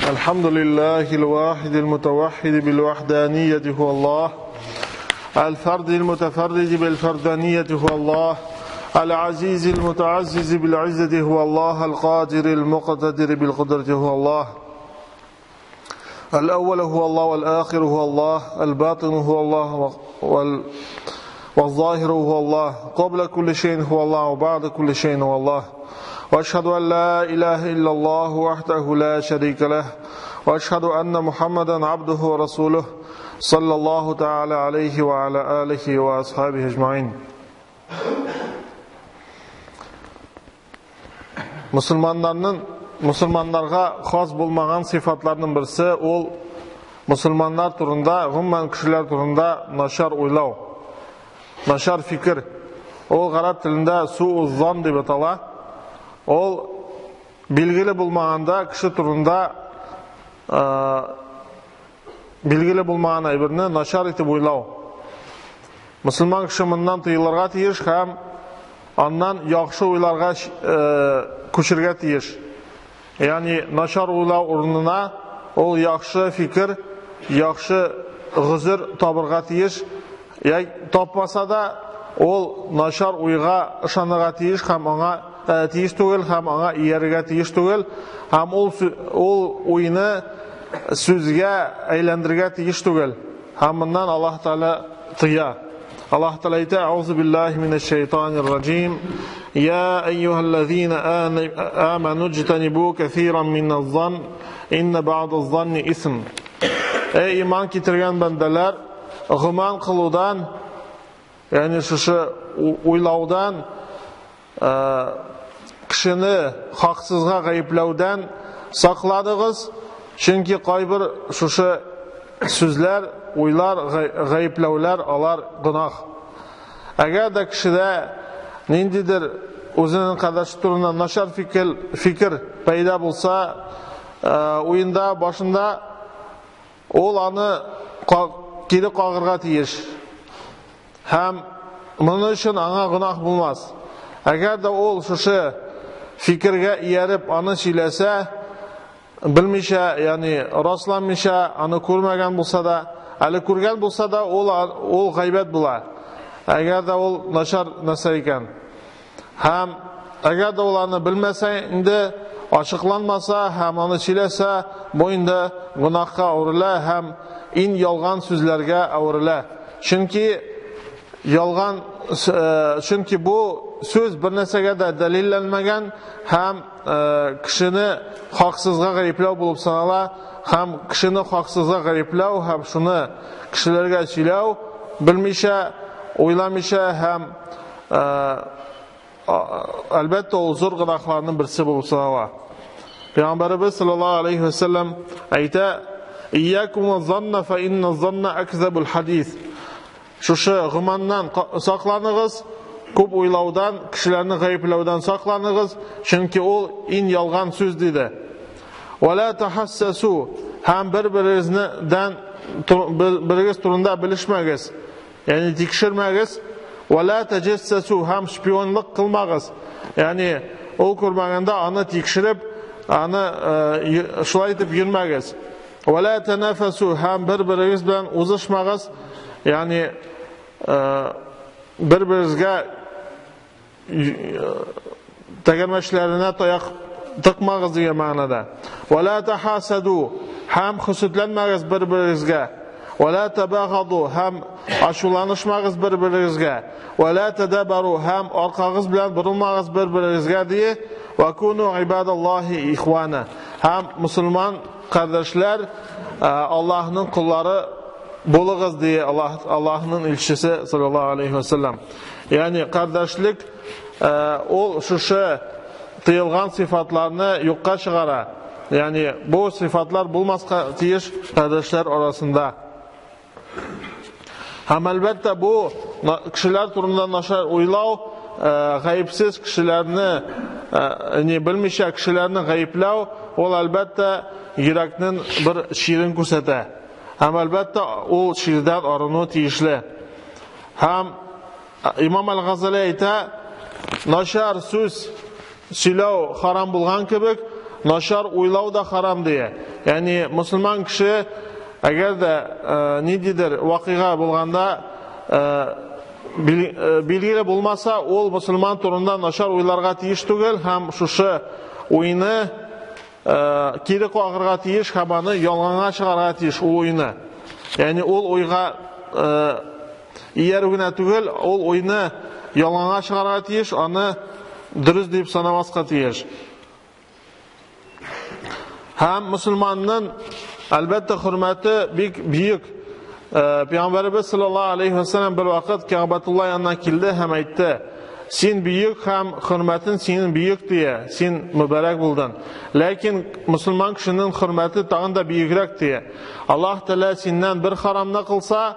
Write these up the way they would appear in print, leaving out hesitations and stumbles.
الحمد لله الواحد المتوحد بالوحدانية هو الله، الفرد المتفرد بالفردانية هو الله، العزيز المتعزز بالعزة هو الله، القادر المقتدر بالقدرة هو الله. الأول هو الله والآخر هو الله، الباطن هو الله والظاهر هو الله، قبل كل شيء هو الله وبعد كل شيء هو الله. وأشهد أن لا إله إلا الله وحده لا شريك له، وأشهد أن محمدا عبده ورسوله صلى الله تعالى عليه وعلى آله وأصحابه أجمعين. Мұсылмандарға хас болмаған сифатларының бірісі ол мұсылмандар турында, ғұмман кішілер турында нашар ойлау, нашар фикір. Ол ғарап тілінде сууззан деп атала. Ол белгілі болмағанда кіші турында белгілі болмаған айбірні нашар етіп ойлау. Мұсылман кіші мұндан тыйыларға тиіш, һәм аннан яқшы ойларға көшірге тиіш. Yani нашар ойлау орнына ол яқшы фикір, яқшы ғызыр табырға тиіш. Тапмаса да ол нашар ойға ышаныға тиіш, һәм аңа тиіш түгел, һәм аңа иеріге тиіш түгел, һәм ол ойыны сөзге әйләндірге тиіш түгел. Һәм мұннан Аллах Тағала тыя. Allah Teala ayta: "Euzu billahi mineşşeytanirracim. Ya eyyuhellezine amenu ictenibu kesiran minez-zann. İnne ba'dez-zanni ism." Ey iman keltirgan bandalar, g'uman qiluvdan, ya'ni shu o'ylaudan, kishini haqsizga g'ayblaudan saqladingiz. Chunki qaybir shu so'zlar, o'ylar, g'ayblaular alar gunoh. Agar da kishida nindidir o'zining qarashi turidan nashar fikr paydo bo'lsa, o'yinda boshida ol ani keli qog'irga tiyish. Ham buning uchun anga gunoh bo'lmas. Agar da ol shu fikrga iyarib ani chiylasa, bilmisha, ya'ni rostlanmisha, ani ko'rmagan bo'lsa da, ali ko'rgan bo'lsa da ol g'aybat bo'lar. Agar da ol nashar narsa ekan. Ham agar da ularni bilmasa, endi ochiqlanmasa, ham ani chiylasa, bu endi gunohga o'rila, ham yolg'on so'zlarga o'rila. Chunki bu so'z bir narsaga da dalillanmagan, ham kishini haqsizga g'ayiblau bo'lib sanala, ham kishini haqsizga g'ayiblau, ham shuni kishilarga chiylau, bilmisha, o'ylamisha, ham albatta o zo'r gunohlarning birisi bo'lib sanala. Payg'ambarimiz sollallohu alayhi vasallam ayta: "Iyyakum vaz-zanna fa inna-z-zanna akzabul hadis." Shu g'umondan saqlaning'iz, ko'p o'ylaudan, kishilarni g'ayblaudan saqlaning'iz, chunki u yolg'on so'z dedi. Va la tahassasu, ham bir-biringiz turunda bilishmagiz, ya'ni tekshirmagiz. Va la tajassasu, ham shpionlik qilmagiz. Ya'ni u ko'rmaganda ani tekshirib, ani shulay deb yurmagiz. Va la tanafasu, ham bir-biringiz bilan o'zishmagiz. Ya'ni bir-biringizga tagarmashlarini toyoq tiqmagiz degan ma'noda. Va la tahasadu, ham husudlanmagiz bir-biringizga. Va la tabaghadu, ham ashulanishmagiz bir-biringizga. Va la tadabaru, ham orqangiz bilan burilmagiz bir-biringizga deyi. Va kunu ibadallohi ikhwana, ham musulmon qardoshlar, Allohning qullari bo'ling'iz deyi Allohning elchisi sallallohu alayhi vasallam. Ya'ni qardoshlik ol shu tiyilgan sifatlarni yo'qqa chiqara. Ya'ni bu sifatlar bo'lmasqa tiyish qardoshlar orasida. Ham albatta bu kishilar turida nashar o'ylov, g'ayibsiz kishilarni, bilmisha kishilarni g'ayiblau, ol albatta yurakning bir shirin ko'rsata. Ham albatta u shirdan orinu tiyishli. Ham Imom al-G'azali ayta: "Nashar so'z silov harom bo'lgan kibik, нашар уйлау да харам дия. Яни мусульман кеше әгәр дә ниндидер вакыйга булганда билгеле булмаса, ул мусульман турында нашар уйларга тиеш түгел, һәм шушы уйны кире кагырга тиеш, һәм аны ялганга чыгарга тиеш ул уйны. Яни ул уйга иярү генә түгел, ул уйны ялганга чыгарга тиеш, аны дөрес дип санамаска тиеш. Һәм мусульманның әлбәттә хөрмәте бик бийек. Пәйгамбәрбез саллаллаһу алейхи ва саллям бер вакыт Кәгъбәтулла янына килде һәм әйтте: "Син бийек һәм хөрмәтең синең бийек дия, син мөбарәк булдың. Ләкин мусульман кешенең хөрмәте тагын да биегрәк дия. Аллаһ Тәала синнән бер харамны кылса,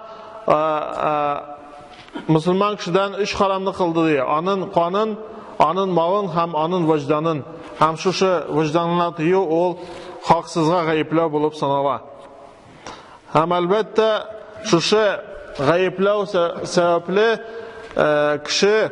мусульман кешедән 3 харамны кылды дия. Аның канын, аның малын һәм аның вөҗданын. Һәм шушы вөҗданына тыю ул хаксызга гаепләү булып санала." Һәм әлбәттә шушы гаепләү сәбәпле кеше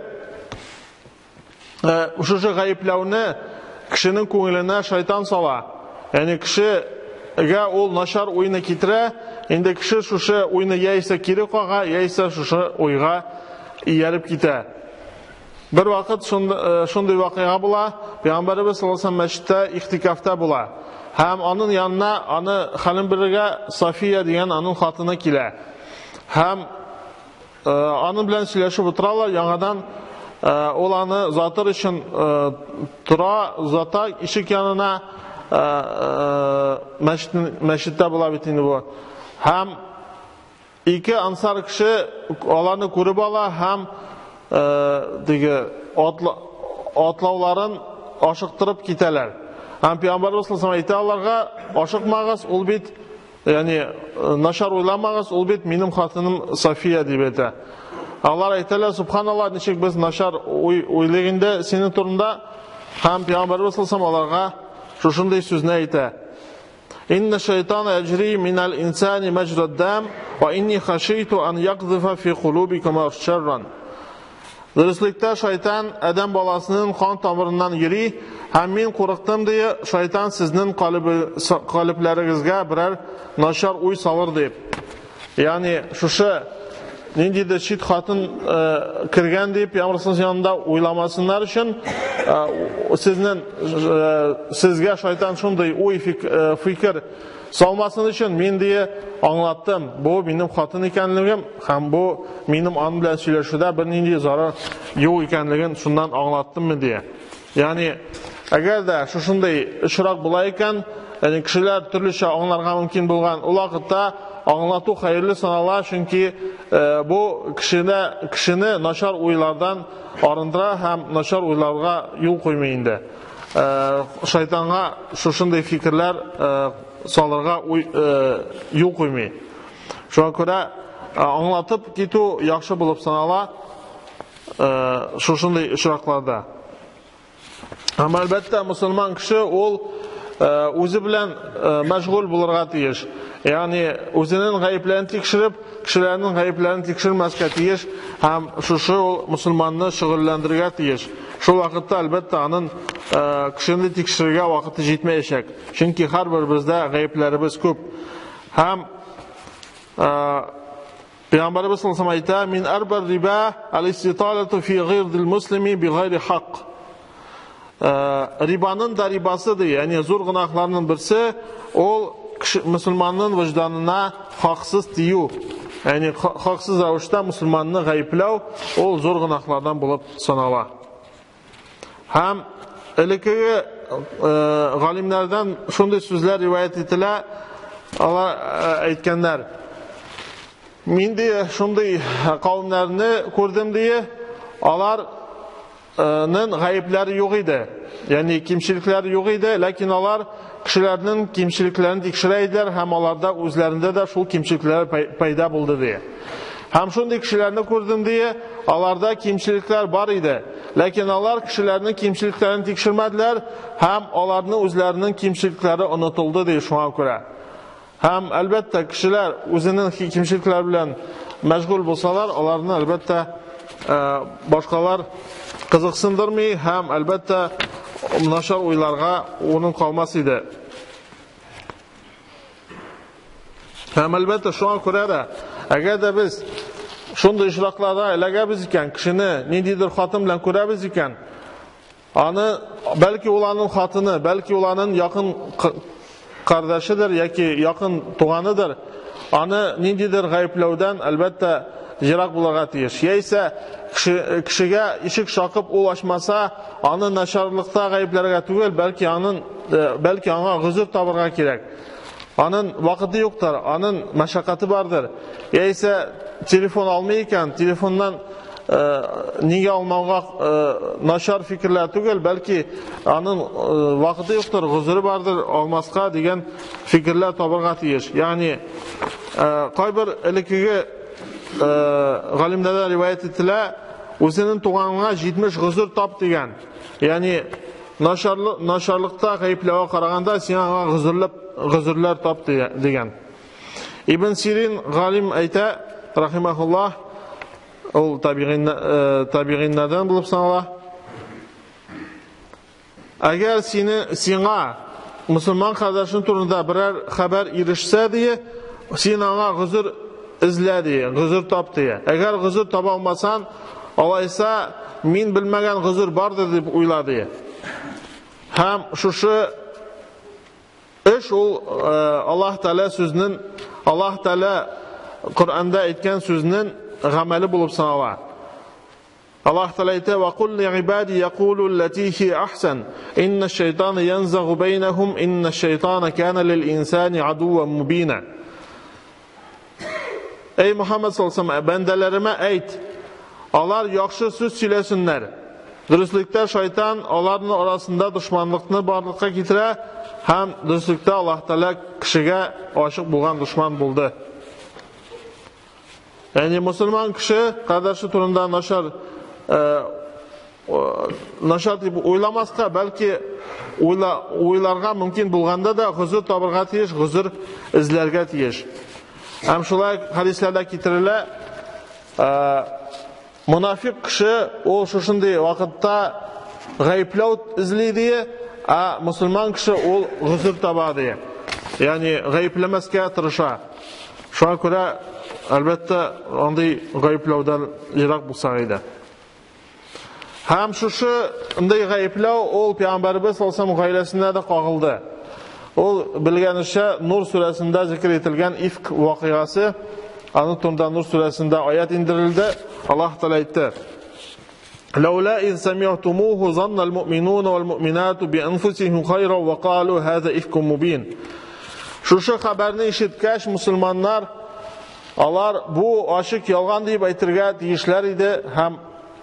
шушы гаепләүне кешенең күңеленә шайтан сала. Яни кешегә ул нашар уйны китерә, инде кеше шушы уйны яисә кире кага, яисә шушы уйга ияреп китә. Бер вакыт шундый вакыйга була, Пәйгамбәрбез саллаллаһу алейһи ва саллям мәчеттә ихтикафта була. Һәм аның янына аны хәлен бирергә Сафия дигән аның хатыны килә. Һәм аның белән сөйләшеп утыралар, яңадан ул аны затыр өчен тора, зата ишек янына мәчеттә була бит инде бу. Һәм ике ансар кеше аларны күреп ала һәм атлауларын ашыктырып китәләр. Һәм Пәйгамбәрбез саллаллаһу алейхи ва саллям аларга: "Ашыкмагыз, ул бит, яни нашар уйламагыз, ул бит минем хатыным Сафия" дип әйтә. Алар әйтәләр: "Субханаллаһ, ничек без нашар уйлыгында синең турында?" Һәм Пәйгамбәрбез саллаллаһу алейхи ва саллям аларга шушындый сүзне әйтә: "Инна шайтана яҗри минал инсани маҗрад дам, ва инни хашиту ан яqdhifa fi qulubikum sharran." Дөреслектә шайтан адәм баласының кан тамырыннан йөри, һәм мин курыктым ди, шайтан сезнең калыпларыгызга берәр нашар уй салыр дип. Яни шушы ниндидер чит хатын кергән дип Пәйгамбәрнең янында уйламасыннар өчен сезгә шайтан шундый уй фикер салмасын өчен мин ди аңлаттым. Бу минем хатын икәнлегем һәм бу минем аның белән сөйләшүдә бер нинди зарар юк икәнлеген шуннан аңлаттым ди. Яни әгәр дә шушындый очрак була икән, яни кешеләр төрлечә аңларга мөмкин булган, ул вакытта аңлату хәерле санала, чөнки бу кешене нашар уйлардан арындыра һәм нашар уйларга юл куймый инде. Шайтанга шушындый фикерләр салырга юл куймый. Шуңа күрә аңлатып китү яхшы булып санала шушындый очракларда. Һәм әлбәттә мусульман кеше ул үзе белән мәшгуль булырга тиеш. Яни үзенең гаепләрен тикшереп, кешеләрнең гаепләрен тикшермәскә тиеш һәм шушы ул мусульманны шөгыльләндерергә тиеш. Шул вакытта әлбәттә аның кешене тикшерергә вакыты җитмәячәк. Чөнки һәрбер бездә гаепләребез күп. Һәм Пәйгамбәрбез саллаллаһу алейхи ва саллям әйтә: "Мин арбар риба ал-иститалату фи гайрдил муслими бигайри хак." Рибаның да рибасы ди, яни зур гынахларның берсе ул мусульманның вөҗданына хаксыз тию. Яни хаксыз рәвештә мусульманны гаепләү ул зур гынахлардан булып санала. Һәм элекеге галимнәрдән шундый сүзләр риваят ителә, алар әйткәннәр: "Мин ди шундый кавымнарны күрдем ди, аларның гаепләре юк иде. Яни кимчелекләре юк иде, ләкин алар кешеләрнең кимчелекләрен тикшерә иделәр һәм аларда үзләрендә дә шул кимчелекләр пайда булды ди. Һәм шундый кешеләрне күрдем ди, аларда кимчелекләр бар иде, ләкин алар кешеләрнең кимчелекләрен тикшермәделәр һәм аларның үзләренең кимчелекләре онытылды ди шуңа күрә. Һәм әлбәттә кешеләр үзенең кимчелекләре белән мәшгуль булсалар, аларны әлбәттә башкалар кызыксындырмый һәм әлбәттә нашар уйларга onun калмас иде. Һәм әлбәттә шуңа күрә дә, әгәр дә без шундый очракларда эләгәбез икән, кешене ниндидер хатын белән күрәбез икән, аны бәлки ул аның хатыны, бәлки ул аның якын кардәшедер яки якын туганыдыр, аны ниндидер гаепләүдән әлбәттә җирак булырга тиеш. Яисә кешегә ишек шакып ул ачмаса, аны начарлыкта гаепләргә түгел, бәлки аңа гозур табырга кирәк. Аның вакыты юктыр, аның мәшәкате бардыр. Яисә телефон алмый икән, телефоннан нигә алмауга начар фикерләр түгел, бәлки аның вакыты юктыр, гозуры бардыр, алмаска дигән фикерләр табырга тиеш. Ягъни кайбер элекеге галимнәр риваят ителә, үзенең туганына 70 гозур тап дигән. Ягъни начарлыкта гаепләүгә караганда син аңа гозурлар тап дигән. Ибн Сирин галим әйтә, рахимахуллаһ, ул табигиннардан булып санала. Әгәр сиңа мусульман кардәшең турында берәр хәбәр ирешсә ди, син аңа гозур эзлә ди, гозур тап ди. Әгәр гозур таба алмасаң, алайса мин белмәгән гозур бардыр дип уйла ди. Һәм шушы эш ул Аллаһ Тәала сүзнең, Аллаһ Тәала Коръәндә әйткән сүзнең гамәле булып санала. Аллаһ Тәала әйтә: "Ва кул ли ибади якулу аллати хи ахсан, инна ш-шайтана янзагу бейнахум, инна ш-шайтана кана лил-инсани адуан мубина." Эй Мухаммад саллаллаху алейхи ва саллям, бәндәләремә әйт, алар яхшы сүз сөйләсеннәр. Дөреслектә шайтан аларның арасында дошманлыкны барлыкка китерә, һәм дөреслектә Аллаһ Тәала кешегә ашык булган дошман булды. Ягъни мусульман кеше кардәше турында начар дип уйламаска, бәлки уйларга мөмкин булганда да гозур табырга тиеш, гозур эзләргә тиеш. Һәм шулай хадисләрдә китерелә, мунафик кеше ул шушындый вакытта гаепләү эзли ди, а мусульман кеше ул гозур таба ди. Ягъни гаепләмәскә тырыша. Шуңа күрә әлбәттә андый гаепләүдән ерак булса иде. Һәм шушы андый гаепләү ул Пәйгамбәрбез саллаллаһу алейһи ва саллям гаиләсендә дә кагылды. Ул белгәнчә Нур сүрәсендә зикр ителгән ифк вакыйгасы, аның турында Нур сүрәсендә аят индерелде. Аллаһ Тәала әйтте: "Лаула ин сами'тумуһу занна ал-муъминуна вал-муъминату би-анфусихим хайран ва қалу һаза ифкун мубин." Шушы хәбәрне ишеткәч, мусульманнар алар бу ашык ялган дип әйтергә тиешләр иде һәм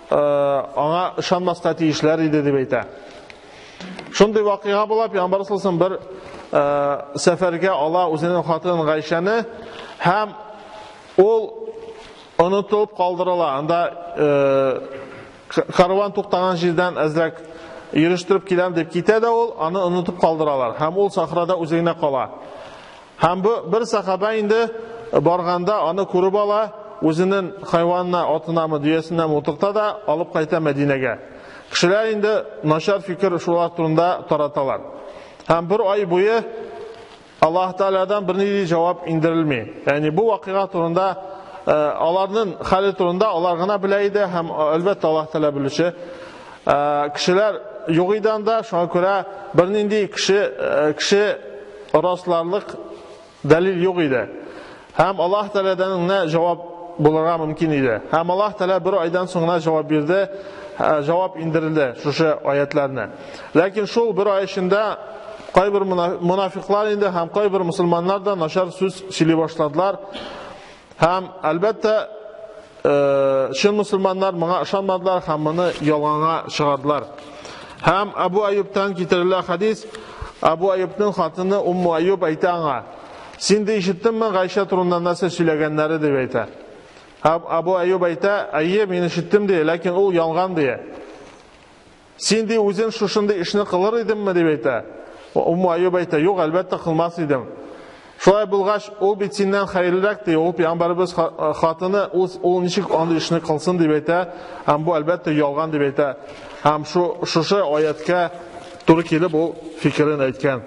аңа ышанмаска тиешләр иде дип әйтә. Шундый вакыйга була, Пәйгамбәр саллаллаһу алейхи ва саллям бер сәфәргә ала үзенең хатынын Гайшаны, һәм ул онытылып калдырыла. Анда карван туктаган җирдән әзрәк йөрештиреп киләм дип китә дә ул, аны онытып калдыралар. Һәм ул сахрада үзенә кала. Һәм бер сахаба инде барганда аны күреп ала, үзенең хайванына, атынамы, дөясенә утырта да алып кайта Мәдинәгә. Кешеләр инде начар фикер шулар турында тараталар. Һәм бер ай буе Аллаһ Тәаладан бернинди җавап индерелми. Ягъни бу вакыйга турында, аларның хәле турында алар гына белә иде һәм әлбәттә Аллаһ Тәала белүче. Кешеләр юк иде анда, шуңа күрә бернинди кеше расларлык дәлил юк иде. Һәм Аллаһ Тәаладан гына җавап булырга мөмкин иде. Һәм Аллаһ Тәала бер айдан соң гына җавап бирде, җавап индерелде шушы аятларны. Ләкин шул бер ай эчендә кайбер мунафиклар инде һәм кайбер мусульманнар да начар сүз сөйли башладылар. Һәм әлбәттә шул мусульманнар моңа ышанмадылар һәм моны ялганга чыгардылар. Һәм Абу Айюбтан китерелә хадис, Абу Айюбның хатыны Умму Айюб әйтә аңа: "Син дә ишеттеңме Гайша турында нәрсә сөйләгәннәре?" дип әйтә. Абу Айюб әйтә: "Әйе, мин ишеттем ди, ләкин ул ялган ди." "Син ди үзең шушындай эшне кылыр идеңме?" дип әйтә. Умму Айюб әйтә: "Юк, әлбәттә кылмас идем." Шулай булгач, ул бит синнән хәерлерәк ди, ул Пәйгамбәрбез хатыны, ул ничек андый эшне кылсын дип әйтә, һәм бу әлбәттә ялган дип әйтә. Һәм шушы аятка to'g'ri kelib u fikrini aytgan.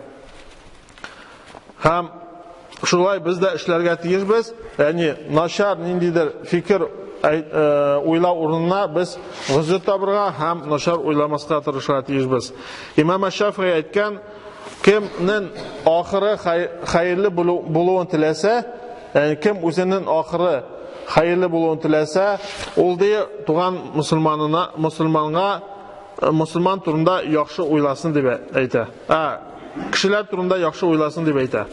Ham shulay bizda ishlarga tegishmiz, ya'ni nashar nindidir fikr o'ylab o'rnina biz g'izat tabirga ham nashar o'ylamasga tirishga tegishmiz. Imom Shafiy aytgan, kimning oxiri xayrli bo'lishini tilasa, ya'ni kim o'zining oxiri xayrli bo'lishini tilasa, o'ldiyi tug'an musulmon turunda yaxshi o'ylasin deb aytadi. Kishilar turunda yaxshi o'ylasin deb aytadi.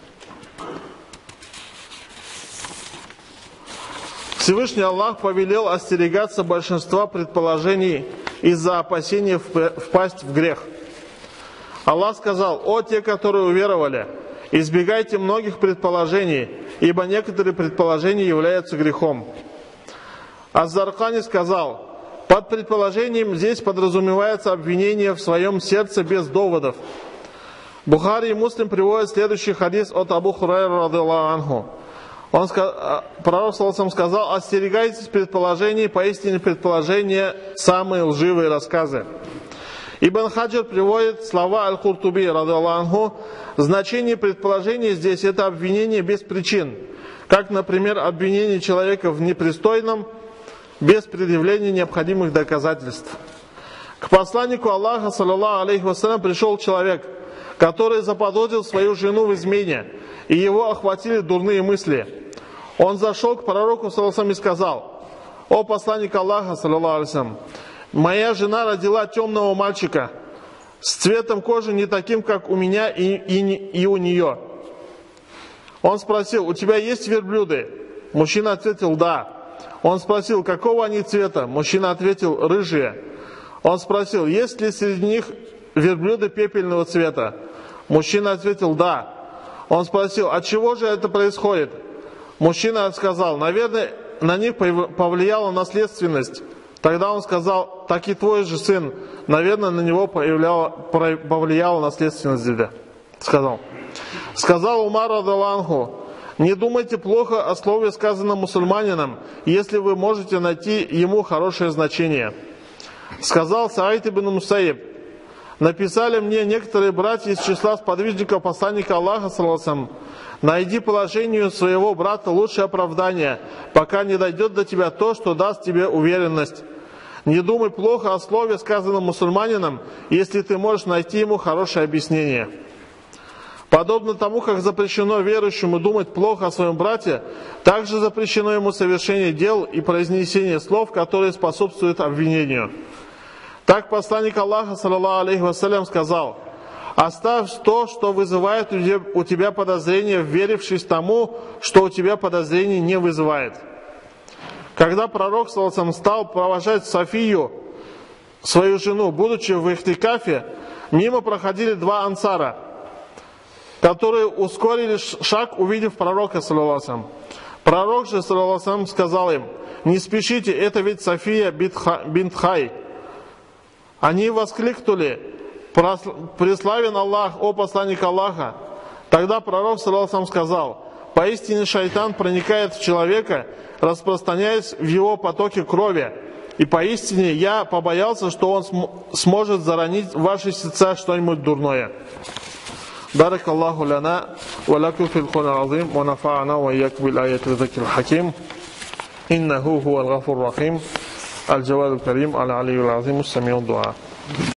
Всевышний Аллах повелел остерегаться большинства предположений из-за опасения впасть в грех. Аллах сказал: «О те, которые уверовали, избегайте многих предположений, ибо некоторые предположения являются грехом». Аз-Заркани сказал: «Под предположением здесь подразумевается обвинение в своем сердце без доводов». Бухари и Муслим приводят следующий хадис от Абу Хурайра радиллаху анху. Пророк сказал: «Остерегайтесь предположений, поистине предположения самые лживые рассказы». Ибн Хаджар приводит слова Аль-Куртуби радиллаху анху. Значение предположения здесь — это обвинение без причин, как, например, обвинение человека в непристойном без предъявления необходимых доказательств. К посланнику Аллаха, саллаллаху алейхи вассалям, пришел человек, который заподозрил свою жену в измене, и его охватили дурные мысли. Он зашел к пророку, саллаллаху алейхи вассалям, и сказал: «О посланник Аллаха, саллаллаху алейхи вассалям, моя жена родила темного мальчика с цветом кожи не таким, как у меня и у нее». Он спросил: «У тебя есть верблюды?» Мужчина ответил: «Да». Он спросил: «Какого они цвета?» Мужчина ответил: «Рыжие». Он спросил: «Есть ли среди них верблюды пепельного цвета?» Мужчина ответил: «Да». Он спросил: «От чего же это происходит?» Мужчина сказал: «Наверное, на них повлияла наследственность». Тогда он сказал: «Так и твой же сын, наверное, на него повлияла наследственность». Сказал Умар радиллаху анху: «Не думайте плохо о слове, сказанном мусульманином, если вы можете найти ему хорошее значение». Сказал Саид ибн Мусаиб: «Написали мне некоторые братья из числа сподвижников посланника Аллаха, саллаллаху алейхи вассалям: найди положению своего брата лучшее оправдание, пока не дойдет до тебя то, что даст тебе уверенность. Не думай плохо о слове, сказанном мусульманином, если ты можешь найти ему хорошее объяснение». Подобно тому, как запрещено верующему думать плохо о своем брате, также запрещено ему совершение дел и произнесение слов, которые способствуют обвинению. Так посланник Аллаха, саллаллаху алейхи вассалям, сказал: «Оставь то, что вызывает у тебя подозрение, вверившись тому, что у тебя подозрений не вызывает». Когда пророк, саллаллаху алейхи вассалям, стал провожать Софию, свою жену, будучи в ихтикафе, мимо проходили два ансара, которые ускорили шаг, увидев пророка, саллаллаху алейхи вассалям. Пророк же, саллаллаху алейхи вассалям, сказал им: «Не спешите, это ведь София бинт Хай». Они воскликнули: «Преславен Аллах, о посланник Аллаха!» Тогда пророк, саллаллаху алейхи вассалям, сказал: «Поистине шайтан проникает в человека, распространяясь в его потоке крови, и поистине я побоялся, что он сможет заронить в ваши сердца что-нибудь дурное». بارك الله لنا ولكم في القرآن العظيم ونفعنا وإياكم بالآيات والذكر الحكيم إنه هو الغفور الرحيم الجواد الكريم العلي العظيم السميع الدعاء.